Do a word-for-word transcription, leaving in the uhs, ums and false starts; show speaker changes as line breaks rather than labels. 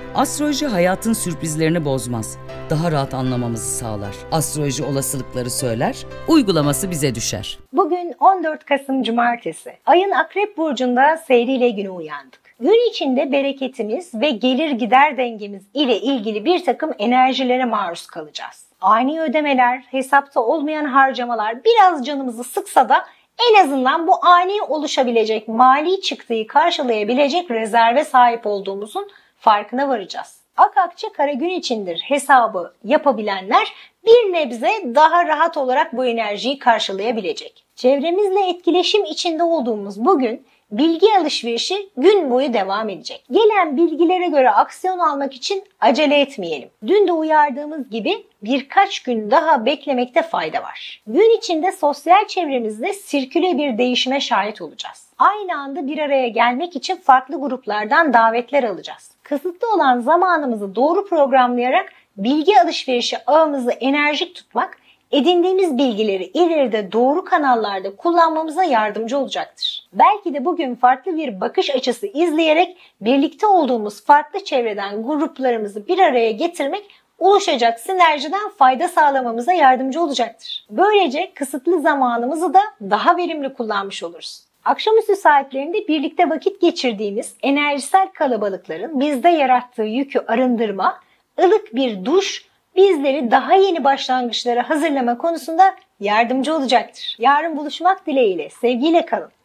Astroloji hayatın sürprizlerini bozmaz. Daha rahat anlamamızı sağlar. Astroloji olasılıkları söyler, uygulaması bize düşer.
Bugün on dört Kasım Cumartesi. Ayın Akrep Burcu'nda seyriyle güne uyandık. Gün içinde bereketimiz ve gelir gider dengemiz ile ilgili bir takım enerjilere maruz kalacağız. Ani ödemeler, hesapta olmayan harcamalar biraz canımızı sıksa da en azından bu ani oluşabilecek mali çıktıyı karşılayabilecek rezerve sahip olduğumuzun farkına varacağız. Ak akçe kara gün içindir hesabı yapabilenler bir nebze daha rahat olarak bu enerjiyi karşılayabilecek. Çevremizle etkileşim içinde olduğumuz bugün bilgi alışverişi gün boyu devam edecek. Gelen bilgilere göre aksiyon almak için acele etmeyelim. Dün de uyardığımız gibi birkaç gün daha beklemekte fayda var. Gün içinde sosyal çevremizde sirküle bir değişime şahit olacağız. Aynı anda bir araya gelmek için farklı gruplardan davetler alacağız. Kısıtlı olan zamanımızı doğru programlayarak bilgi alışverişi ağımızı enerjik tutmak, edindiğimiz bilgileri ileride doğru kanallarda kullanmamıza yardımcı olacaktır. Belki de bugün farklı bir bakış açısı izleyerek birlikte olduğumuz farklı çevreden gruplarımızı bir araya getirmek oluşacak sinerjiden fayda sağlamamıza yardımcı olacaktır. Böylece kısıtlı zamanımızı da daha verimli kullanmış oluruz. Akşamüstü saatlerinde birlikte vakit geçirdiğimiz enerjisel kalabalıkların bizde yarattığı yükü arındırma, ılık bir duş bizleri daha yeni başlangıçlara hazırlama konusunda yardımcı olacaktır. Yarın buluşmak dileğiyle, sevgiyle kalın.